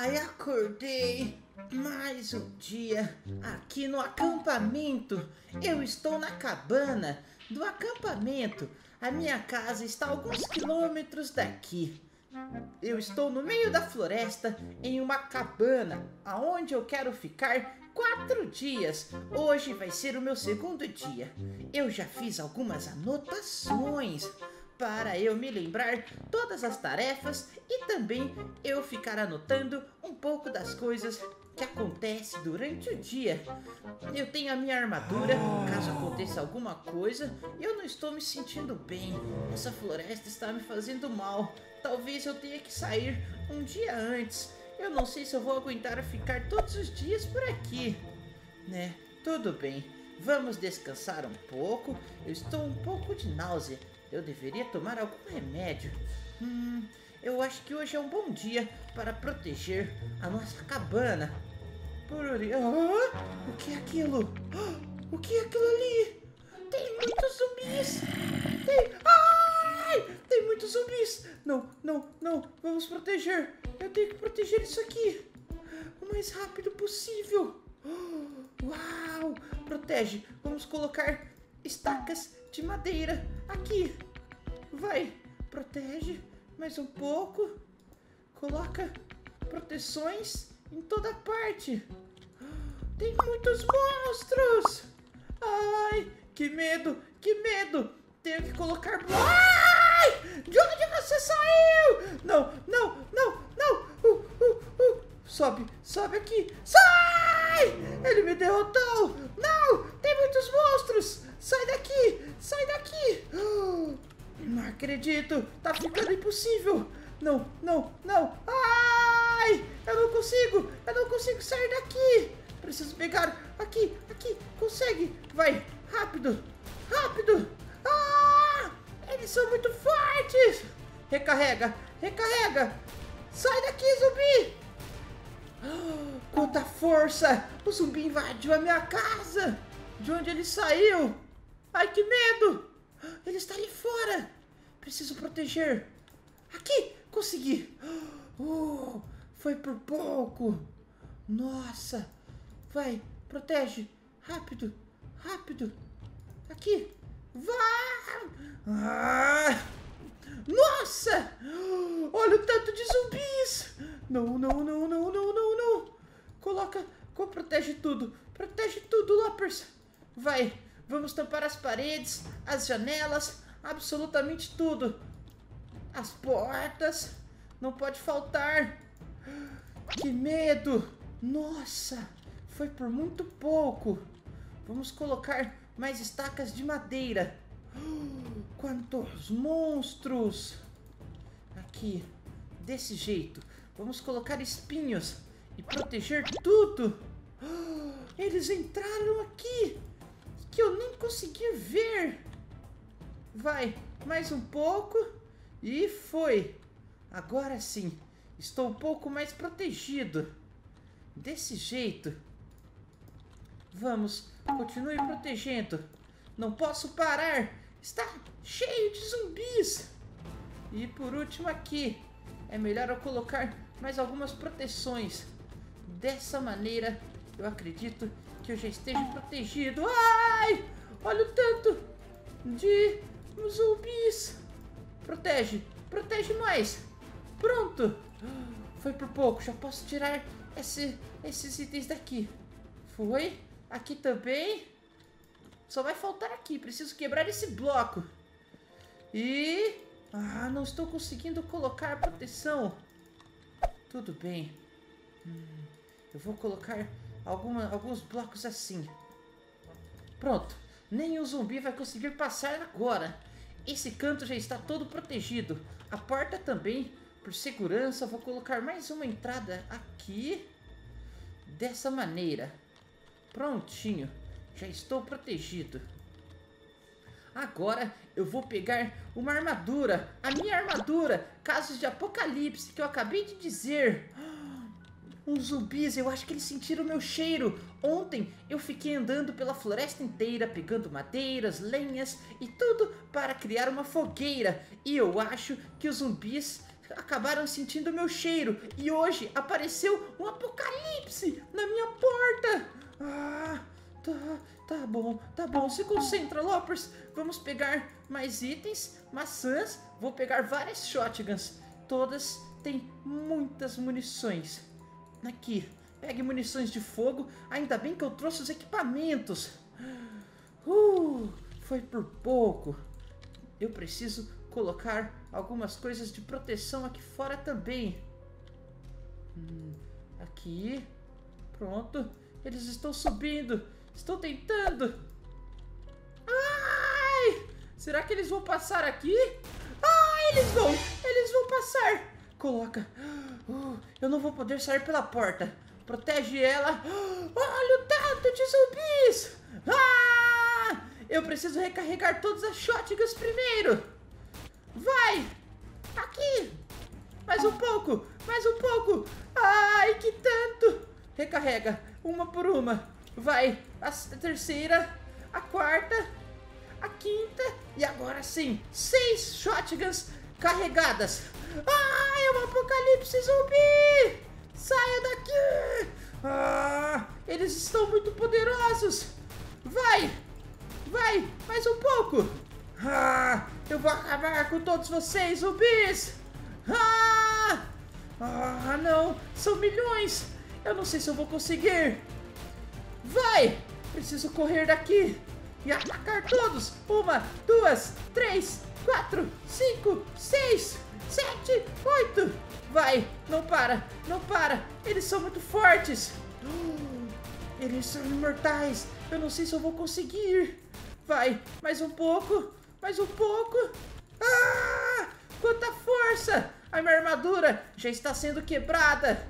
Ai, acordei. Mais um dia aqui no acampamento. Eu estou na cabana do acampamento. A minha casa está a alguns quilômetros daqui. Eu estou no meio da floresta em uma cabana, aonde eu quero ficar 4 dias. Hoje vai ser o meu segundo dia. Eu já fiz algumas anotações para eu me lembrar todas as tarefas e também eu ficar anotando um pouco das coisas que acontecem durante o dia. Eu tenho a minha armadura, caso aconteça alguma coisa. Eu não estou me sentindo bem. Essa floresta está me fazendo mal. Talvez eu tenha que sair um dia antes. Eu não sei se eu vou aguentar ficar todos os dias por aqui, né? Tudo bem, vamos descansar um pouco. Eu estou um pouco de náusea. Eu deveria tomar algum remédio. Eu acho que hoje é um bom dia para proteger a nossa cabana. O que é aquilo? O que é aquilo ali? Tem muitos zumbis! Tem muitos zumbis! Não, não, não! Vamos proteger! Eu tenho que proteger isso aqui! O mais rápido possível! Uau! Protege! Vamos colocar estacas de madeira aqui! Vai! Protege! Mais um pouco! Coloca proteções em toda parte! Tem muitos monstros! Ai! Que medo! Que medo! Tenho que colocar... Ai! De onde você saiu? Não, não, não, não! Sobe, sobe aqui! Sai! Ele me derrotou! Não! Tem muitos monstros! Sai daqui! Sai daqui! Não acredito! Tá ficando impossível! Não, não, não! Ai! Eu não consigo! Eu não consigo sair daqui! Preciso pegar... Aqui, aqui! Consegue! Vai! Rápido! Rápido! Eles são muito fortes! Recarrega! Recarrega! Sai daqui, zumbi! Quanta força! O zumbi invadiu a minha casa! De onde ele saiu? Ai, que medo! Ele está ali fora! Preciso proteger! Aqui! Consegui! Foi por pouco! Nossa! Vai! Protege! Rápido! Rápido! Aqui! Vai! Nossa! Olha o tanto de zumbis! Não, não, não, não, não, não, não! Coloca... Protege tudo! Protege tudo, Loppers! Vai! Vamos tampar as paredes, as janelas, absolutamente tudo! As portas! Não pode faltar! Que medo! Nossa! Foi por muito pouco! Vamos colocar mais estacas de madeira. Quantos monstros! Aqui, desse jeito. Vamos colocar espinhos e proteger tudo. Eles entraram aqui, que eu nem consegui ver. Vai, mais um pouco. E foi. Agora sim, estou um pouco mais protegido. Desse jeito. Vamos, continue protegendo. Não posso parar. Está cheio de zumbis. E por último aqui. É melhor eu colocar mais algumas proteções. Dessa maneira, eu acredito que eu já esteja protegido. Ai! Olha o tanto de zumbis. Protege. Protege mais. Pronto. Foi por pouco. Já posso tirar esses itens daqui. Foi. Aqui também. Só vai faltar aqui. Preciso quebrar esse bloco. E... não estou conseguindo colocar proteção. Tudo bem. Eu vou colocar alguns blocos assim. Pronto. Nenhum zumbi vai conseguir passar agora. Esse canto já está todo protegido. A porta também. Por segurança, vou colocar mais uma entrada aqui. Dessa maneira. Prontinho, já estou protegido. Agora eu vou pegar uma armadura, a minha armadura, casos de apocalipse que eu acabei de dizer. Uns zumbis, eu acho que eles sentiram o meu cheiro. Ontem eu fiquei andando pela floresta inteira, pegando madeiras, lenhas e tudo para criar uma fogueira. E eu acho que os zumbis acabaram sentindo o meu cheiro. E hoje apareceu um apocalipse na minha porta. Ah, tá bom, tá bom. Se concentra, Loppers. Vamos pegar mais itens, maçãs. Vou pegar várias shotguns. Todas têm muitas munições. Aqui, pegue munições de fogo. Ainda bem que eu trouxe os equipamentos. Foi por pouco. Eu preciso colocar algumas coisas de proteção aqui fora também. Aqui. Pronto. Eles estão subindo. Estou tentando. Ai! Será que eles vão passar aqui? Eles vão passar. Coloca. Eu não vou poder sair pela porta. Protege ela. Olha o tanto de zumbis. Eu preciso recarregar todas as shotguns primeiro. Vai. Aqui. Mais um pouco. Mais um pouco. Ai, que tanto. Recarrega. Uma por uma. Vai. A terceira. A quarta. A quinta. E agora sim. 6 shotguns carregadas. É um apocalipse zumbi. Saia daqui. Eles estão muito poderosos. Vai. Vai. Mais um pouco. Eu vou acabar com todos vocês, zumbis. Não. São milhões. Eu não sei se eu vou conseguir. Vai. Preciso correr daqui e atacar todos. 1, 2, 3, 4, 5, 6, 7, 8. Vai. Não para. Não para. Eles são muito fortes. Eles são imortais. Eu não sei se eu vou conseguir. Vai. Mais um pouco. Mais um pouco. Quanta força. A minha armadura já está sendo quebrada.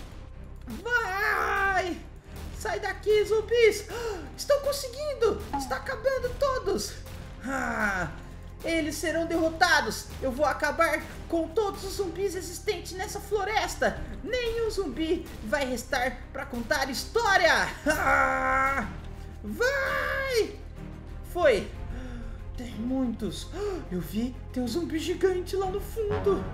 Vai. Sai daqui, zumbis. Estou conseguindo. Está acabando todos. Eles serão derrotados. Eu vou acabar com todos os zumbis existentes nessa floresta. Nenhum zumbi vai restar para contar história. Vai. Foi. Tem muitos. Eu vi. Tem um zumbi gigante lá no fundo.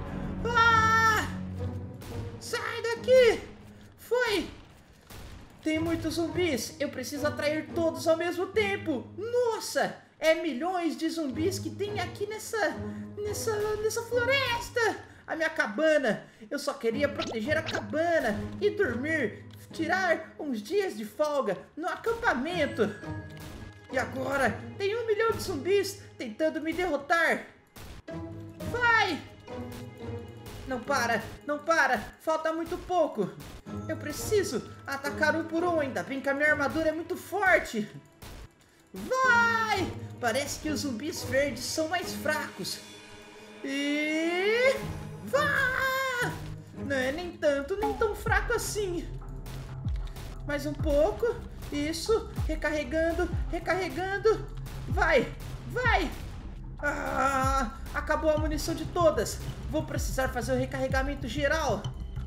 Sai daqui. Foi. Tem muitos zumbis. Eu preciso atrair todos ao mesmo tempo. Nossa. É milhões de zumbis que tem aqui nessa floresta. A minha cabana. Eu só queria proteger a cabana e dormir. Tirar uns dias de folga no acampamento. E agora tem 1 milhão de zumbis tentando me derrotar. Vai. Não para, não para. Falta muito pouco. Eu preciso atacar um por um. Ainda bem que a minha armadura é muito forte. Vai. Parece que os zumbis verdes são mais fracos. E... vai. Não é nem tanto, nem tão fraco assim. Mais um pouco. Isso. Recarregando, recarregando. Vai, vai. Acabou a munição de todas. Vou precisar fazer o recarregamento geral.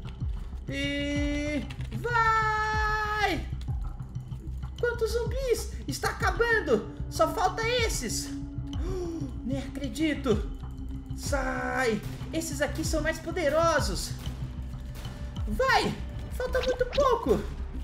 E... vai. Quantos zumbis? Está acabando. Só falta esses. Nem acredito. Sai. Esses aqui são mais poderosos. Vai. Falta muito pouco.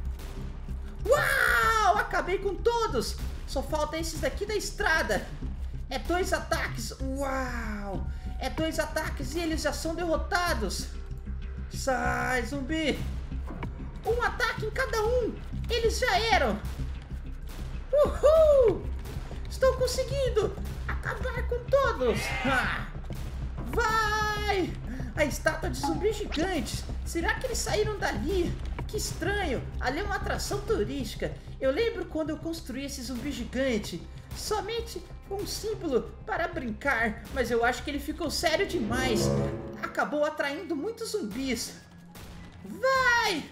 Uau! Acabei com todos. Só falta esses daqui da estrada. É 2 ataques. Uau! É 2 ataques e eles já são derrotados. Sai, zumbi. 1 ataque em cada um. Eles já eram. Uhul! Estou conseguindo acabar com todos. Vai! A estátua de zumbis gigantes. Será que eles saíram dali? Que estranho. Ali é uma atração turística. Eu lembro quando eu construí esse zumbi gigante. Somente um símbolo para brincar. Mas eu acho que ele ficou sério demais. Acabou atraindo muitos zumbis. Vai!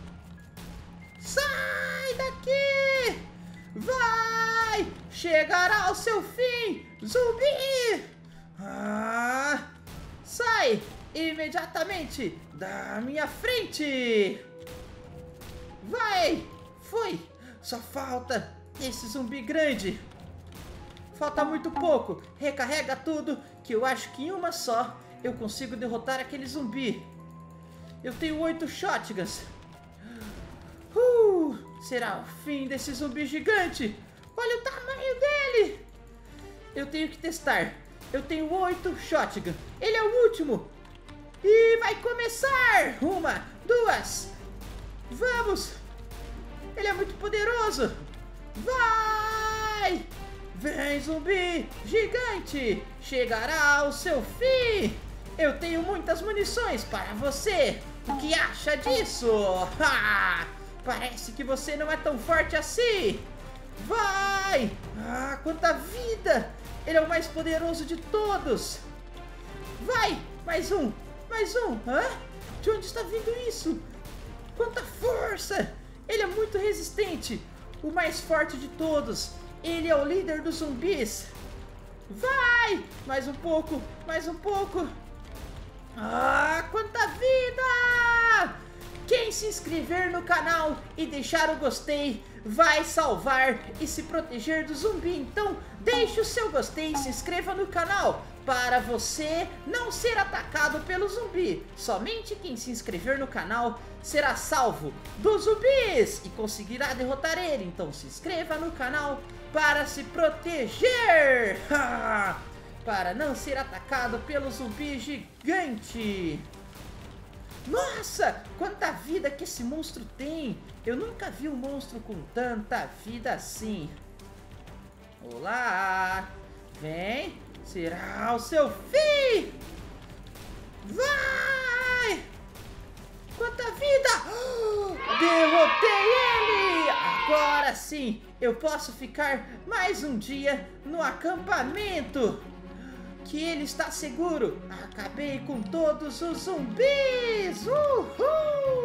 Sai daqui! Vai! Chegará ao seu fim, zumbi! Sai imediatamente da minha frente! Vai! Foi! Só falta esse zumbi grande. Falta muito pouco. Recarrega tudo, que eu acho que em uma só eu consigo derrotar aquele zumbi. Eu tenho 8 shotguns. Será o fim desse zumbi gigante. Olha o tamanho dele. Eu tenho que testar. Eu tenho 8 shotguns. Ele é o último. E vai começar. 1, 2. Vamos. Ele é muito poderoso. Vai. Vem, zumbi gigante. Chegará ao seu fim. Eu tenho muitas munições para você. O que acha disso? Parece que você não é tão forte assim. Vai! Quanta vida! Ele é o mais poderoso de todos. Vai! Mais um! Mais um! De onde está vindo isso? Quanta força! Ele é muito resistente. O mais forte de todos. Ele é o líder dos zumbis. Vai! Mais um pouco! Mais um pouco! Quanta vida! Quem se inscrever no canal e deixar o gostei vai salvar e se proteger do zumbi. Então deixe o seu gostei e se inscreva no canal para você não ser atacado pelo zumbi. Somente quem se inscrever no canal será salvo dos zumbis e conseguirá derrotar ele. Então se inscreva no canal para se proteger. Para não ser atacado pelo zumbi gigante. Nossa, quanta vida que esse monstro tem. Eu nunca vi um monstro com tanta vida assim. Olá. Vem. Será o seu fim. Vai. Quanta vida. Derrotei ele. Agora sim, eu posso ficar mais um dia no acampamento. Que ele está seguro. Acabei com todos os zumbis. Uhul!